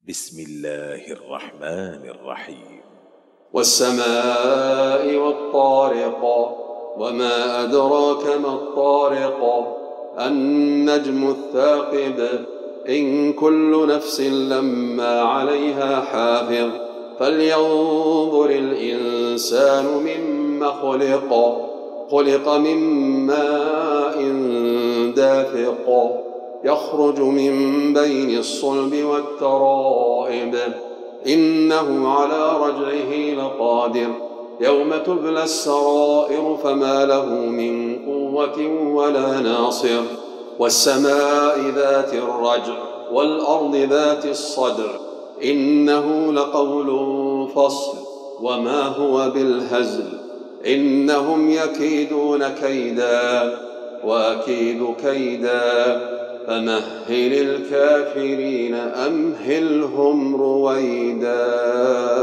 بسم الله الرحمن الرحيم. والسماء والطارق، وما أدراك ما الطارق. النجم الثاقب. إن كل نفس لما عليها حافظ. فلينظر الإنسان مما خلق. خلق من ماء دافق، يخرج من بين الصلب والترائب. إنه على رجعه لقادر. يوم تبلى السرائر فما له من قوة ولا ناصر. والسماء ذات الرجع والأرض ذات الصدع. إنه لقول فصل وما هو بالهزل. إنهم يكيدون كيدا وأكيد كيدا. فمهل الكافرين أمهلهم رويدا.